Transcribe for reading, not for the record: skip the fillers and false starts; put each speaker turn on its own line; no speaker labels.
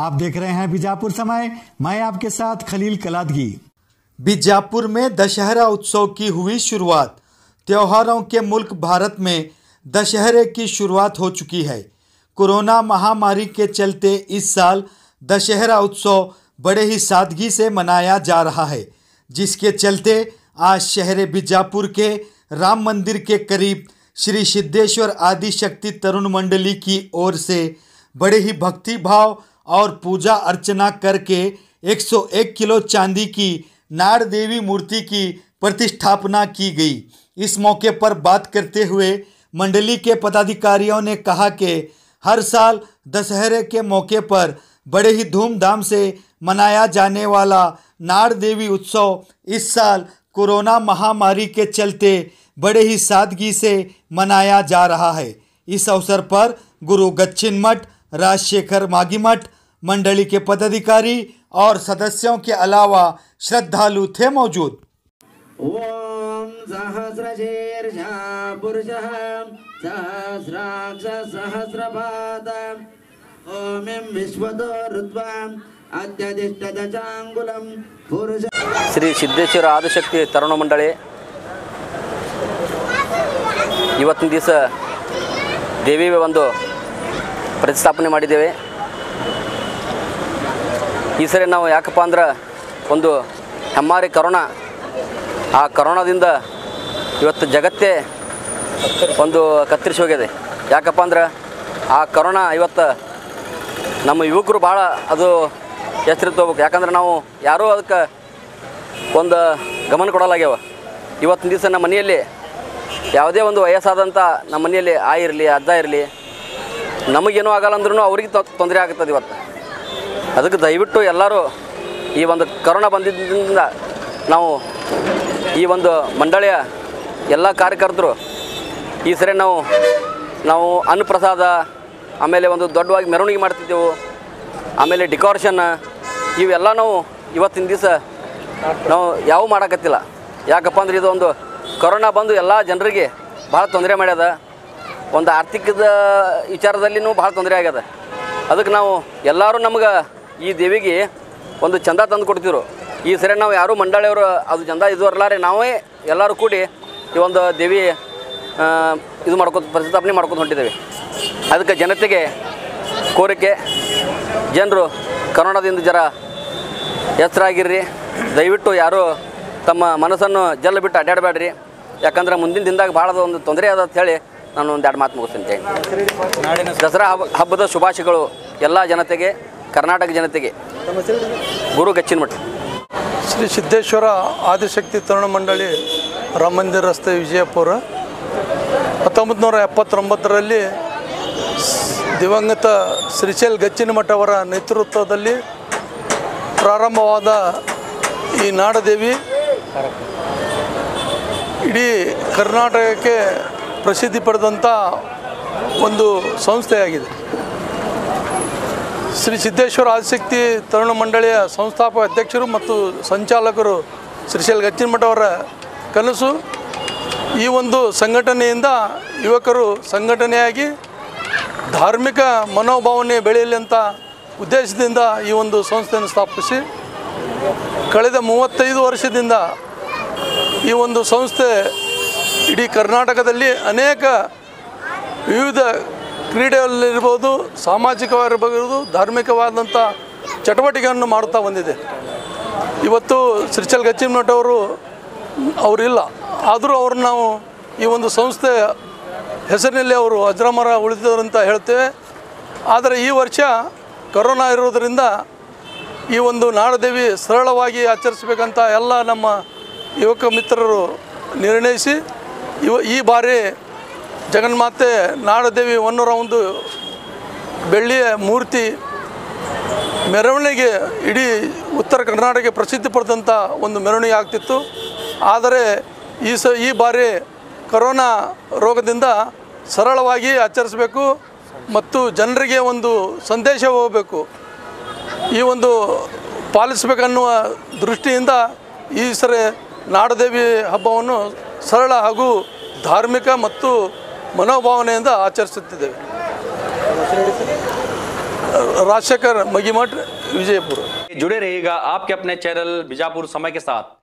आप देख रहे हैं बीजापुर समय। मैं आपके साथ खलील कलादगी।
बीजापुर में दशहरा उत्सव की हुई शुरुआत। त्योहारों के मुल्क भारत में दशहरे की शुरुआत हो चुकी है। कोरोना महामारी के चलते इस साल दशहरा उत्सव बड़े ही सादगी से मनाया जा रहा है, जिसके चलते आज शहर बीजापुर के राम मंदिर के करीब श्री सिद्धेश्वर आदिशक्ति तरुण मंडली की ओर से बड़े ही भक्ति भाव और पूजा अर्चना करके 101 किलो चांदी की नाड़ देवी मूर्ति की प्रतिष्ठापना की गई। इस मौके पर बात करते हुए मंडली के पदाधिकारियों ने कहा कि हर साल दशहरे के मौके पर बड़े ही धूमधाम से मनाया जाने वाला नाड़ देवी उत्सव इस साल कोरोना महामारी के चलते बड़े ही सादगी से मनाया जा रहा है। इस अवसर पर गुरु गच्छिन मठ, राजशेखर मागी मठ, मंडली के पदाधिकारी और सदस्यों के अलावा श्रद्धालु थे मौजूद।
ओम सहस्रशीर्षा पुरुषः सहस्राक्ष सहस्रपाद ओम विश्वतो रुद्वाम अत्यधिष्ठदशांगुलम पुरुष।
श्री सिद्धेश्वर आदिशक्ति तरुण मंडली ಇವತ್ತಿನ ದಿವಸ ದೇವಿಗೆ ಒಂದು ಪ್ರತಿಷ್ಠಾಪನೆ ಮಾಡಿದ್ದೇವೆ। ಈ ಸರಿ ನಾವು ಯಾಕಪ್ಪ ಅಂದ್ರೆ ಒಂದು ಹೆಮ್ಮಾರಿ ಕರೋನಾ, ಆ ಕರೋನಾದಿಂದ ಇವತ್ತು ಜಗತ್ತೇ ಒಂದು ಕತ್ತರಿಸಿ ಹೋಗಿದೆ। ಯಾಕಪ್ಪ ಅಂದ್ರೆ ಆ ಕರೋನಾ ಇವತ್ತು ನಮ್ಮ ಯುವಕರು ಭಾಳ ಅದು ಎಚ್ಚರಿಕೆ ಹೋಗ್ಬೇಕು। ಯಾಕಂದ್ರೆ ನಾವು ಯಾರೂ ಅದಕ್ಕೆ ಒಂದು ಗಮನ ಕೊಡಲಾಗ್ಯಾವ। ಇವತ್ತಿನ ದಿವಸ ನಮ್ಮ ಮನೆಯಲ್ಲಿ ಯಾವುದೇ ಒಂದು ವಯಸ್ಸಾದಂಥ ನಮ್ಮ ಮನೆಯಲ್ಲಿ ಇರಲಿ ಅಜ್ಜ ಇರಲಿ ನಮಗೇನೂ ಆಗಲ್ಲ ಅಂದ್ರೂ ಅವ್ರಿಗೆ ತೊಂದರೆ ಆಗುತ್ತದೆ ಇವತ್ತು। ಅದಕ್ಕೆ ದಯವಿಟ್ಟು ಎಲ್ಲರೂ ಈ ಒಂದು ಕರೋನಾ ಬಂದಿದ್ದರಿಂದ ನಾವು ಈ ಒಂದು ಮಂಡಳಿಯ ಎಲ್ಲ ಕಾರ್ಯಕರ್ತರು ಈ ಸರಿ ನಾವು ಅನ್ನಪ್ರಸಾದ, ಆಮೇಲೆ ಒಂದು ದೊಡ್ಡವಾಗಿ ಮೆರವಣಿಗೆ ಮಾಡ್ತಿದ್ದೆವು, ಆಮೇಲೆ ಡೆಕೋರೇಷನ್ ಇವೆಲ್ಲ ನಾವು ಇವತ್ತಿನ ದಿವಸ ನಾವು ಯಾವ ಮಾಡೋಕತ್ತಿಲ್ಲ। ಯಾಕಪ್ಪ ಅಂದ್ರೆ ಇದು ಒಂದು ಕೊರೋನಾ ಬಂದು ಎಲ್ಲ ಜನರಿಗೆ ಭಾಳ ತೊಂದರೆ ಮಾಡ್ಯದ, ಒಂದು ಆರ್ಥಿಕದ ವಿಚಾರದಲ್ಲಿನೂ ಭಾಳ ತೊಂದರೆ ಆಗ್ಯದ। ಅದಕ್ಕೆ ನಾವು ಎಲ್ಲರೂ ನಮ್ಗೆ ಈ ದೇವಿಗೆ ಒಂದು ಚಂದ ತಂದು ಕೊಡ್ತಿದ್ರು। ಈ ಸರಿ ನಾವು ಯಾರೂ ಮಂಡಳಿಯವರು ಅದು ಚಂದ ಇದು ಅರ್ಲಾರೆ ನಾವೇ ಎಲ್ಲರೂ ಕೂಡಿ ಈ ಒಂದು ದೇವಿ ಇದು ಪ್ರತಿಷ್ಠಾಪನೆ ಮಾಡ್ಕೊಂಡು ಹೊಂಟಿದ್ದೇವೆ। ಅದಕ್ಕೆ ಜನತೆಗೆ ಕೋರಿಕೆ, ಜನರು ಕರೋನಾದಿಂದ ಜರ ಎಚ್ಚರಾಗಿರ್ರಿ, ದಯವಿಟ್ಟು ಯಾರು ತಮ್ಮ ಮನಸ್ಸನ್ನು ಜಲ್ಲ ಬಿಟ್ಟು ಅಡ್ಡಾಡಬೇಡ್ರಿ। ಯಾಕಂದ್ರೆ ಮುಂದಿನ ದಿನದಾಗ ಭಾಳ ಒಂದು ತೊಂದರೆ ಅದ ಅಂತ ಹೇಳಿ ನಾನು ಒಂದು ಎರಡು ಮಾತು ಮುಗಿಸ್ತೀನಿ। ದಸರಾ ಹಬ್ಬದ ಶುಭಾಶಯಗಳು ಎಲ್ಲ ಜನತೆಗೆ, ಕರ್ನಾಟಕ ಜನತೆಗೆ। ಗುರು ಗಚ್ಚಿನ ಮಠ
ಶ್ರೀ ಸಿದ್ದೇಶ್ವರ ಆದಿಶಕ್ತಿ ತರುಣ ಮಂಡಳಿ ರಾಮ ಮಂದಿರ ರಸ್ತೆ ವಿಜಯಪುರ 1979ರಲ್ಲಿ ದಿವಂಗತ ಶ್ರೀಶೈಲ್ ಗಚ್ಚಿನ ಮಠ ಅವರ ನೇತೃತ್ವದಲ್ಲಿ ಪ್ರಾರಂಭವಾದ ಈ ನಾಡದೇವಿ ಇಡೀ ಕರ್ನಾಟಕಕ್ಕೆ ಪ್ರಸಿದ್ಧಿ ಪಡೆದಂಥ ಒಂದು ಸಂಸ್ಥೆಯಾಗಿದೆ। ಶ್ರೀ ಸಿದ್ದೇಶ್ವರ ಆದಿಶಕ್ತಿ ತರುಣ ಮಂಡಳಿಯ ಸಂಸ್ಥಾಪಕ ಅಧ್ಯಕ್ಷರು ಮತ್ತು ಸಂಚಾಲಕರು ಶ್ರೀಶೈಲ್ ಗಚ್ಚಿನ ಮಠ ಅವರ ಕನಸು ಈ ಒಂದು ಸಂಘಟನೆಯಿಂದ ಯುವಕರು ಸಂಘಟನೆಯಾಗಿ ಧಾರ್ಮಿಕ ಮನೋಭಾವನೆ ಬೆಳೆಯಲಿ ಅಂತ ಉದ್ದೇಶದಿಂದ ಈ ಒಂದು ಸಂಸ್ಥೆಯನ್ನು ಸ್ಥಾಪಿಸಿ ಕಳೆದ 35 ವರ್ಷದಿಂದ ಈ ಒಂದು ಸಂಸ್ಥೆ ಇಡೀ ಕರ್ನಾಟಕದಲ್ಲಿ ಅನೇಕ ವಿವಿಧ ಕ್ರೀಡೆಯಲ್ಲಿರ್ಬೋದು, ಸಾಮಾಜಿಕವಾಗಿರ್ಬೋದು, ಧಾರ್ಮಿಕವಾದಂಥ ಚಟುವಟಿಕೆಯನ್ನು ಮಾಡುತ್ತಾ ಬಂದಿದೆ। ಇವತ್ತು ಶ್ರೀಶೈಲ್ ಗಚ್ಚಿನ ಮಠ ಅವರಿಲ್ಲ, ಆದರೂ ಅವ್ರನ್ನ ನಾವು ಈ ಒಂದು ಸಂಸ್ಥೆ ಹೆಸರಿನಲ್ಲಿ ಅವರು ಅಜರಾಮರ ಉಳಿದಿದ್ದಾರೆ ಅಂತ ಹೇಳ್ತೇವೆ। ಆದರೆ ಈ ವರ್ಷ ಕೊರೋನಾ ಇರೋದರಿಂದ ಈ ಒಂದು ನಾಡದೇವಿ ಸರಳವಾಗಿ ಆಚರಿಸಬೇಕಂತ ಎಲ್ಲ ನಮ್ಮ ಯುವಕ ಮಿತ್ರರು ನಿರ್ಣಯಿಸಿ ಈ ಬಾರಿ ಜಗನ್ಮಾತೆ ನಾಡದೇವಿ 101 ಬೆಳ್ಳಿಯ ಮೂರ್ತಿ ಮೆರವಣಿಗೆ ಇಡೀ ಉತ್ತರ ಕರ್ನಾಟಕಕ್ಕೆ ಪ್ರಸಿದ್ಧಿ ಪಡೆದಂಥ ಒಂದು ಮೆರವಣಿಗೆ ಆಗ್ತಿತ್ತು। ಆದರೆ ಈ ಬಾರಿ ಕೊರೋನಾ ರೋಗದಿಂದ ಸರಳವಾಗಿ ಆಚರಿಸಬೇಕು ಮತ್ತು ಜನರಿಗೆ ಒಂದು ಸಂದೇಶ ಹೋಗಬೇಕು, ಈ ಒಂದು ಪಾಲಿಸಬೇಕನ್ನುವ ದೃಷ್ಟಿಯಿಂದ ಈ ಸರಿ ನಾಡದೇವಿ ಹಬ್ಬವನ್ನು ಸರಳ ಹಾಗೂ ಧಾರ್ಮಿಕ ಮತ್ತು ಮನೋಭಾವನೆಯಿಂದ ಆಚರಿಸುತ್ತಿದ್ದೇವೆ। राजशेखर मगीमठ विजयपुर।
जुड़े रहिएगा आपके अपने चैनल बीजापुर समय के साथ।